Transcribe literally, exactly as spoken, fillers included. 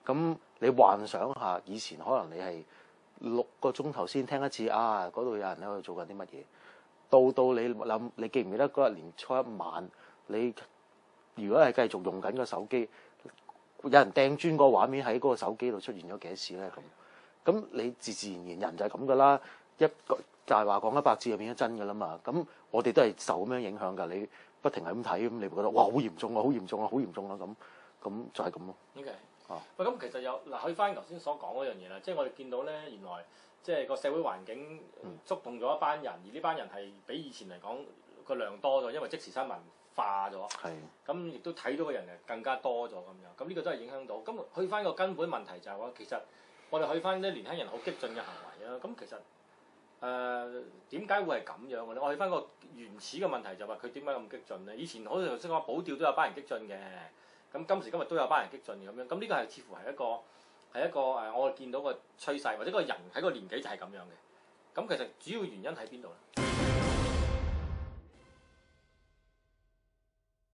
咁你幻想下，以前可能你係六個鐘頭先聽一次啊，嗰度有人喺度做緊啲乜嘢？到到你諗，你記唔記得嗰日年初一晚，你如果係繼續用緊個手機，有人掟磚個畫面喺嗰個手機度出現咗幾多次咧？咁咁你自自然然人就係咁噶啦，一個就係話講一百次就變咗真噶啦嘛。咁我哋都係受咁樣影響㗎。你不停係咁睇，咁你會覺得哇好嚴重啊，好嚴重啊，好嚴重啊咁，咁就係咁咯。 OK。 啊， 喂，咁其實有嗱，去翻頭先所講嗰樣嘢啦，即係我哋見到咧，原來即係個社會環境觸動咗一班人，而呢班人係比以前嚟講個量多咗，因為即時新聞化咗， 係， 咁亦都睇到嘅人誒更加多咗咁樣，咁呢個都係影響到。咁去翻個根本問題就係話，其實我哋去翻啲年輕人好激進嘅行為啊，咁其實誒點解會係咁樣嘅咧？我去翻個原始嘅問題就係話佢點解咁激進咧？以前好似頭先講保釣都有班人激進嘅。咁今時今日都有班人激進咁樣，咁呢個係似乎係一個係一個誒，我哋見到個趨勢，或者個人喺個年紀就係咁樣嘅。咁其實主要原因喺邊度咧？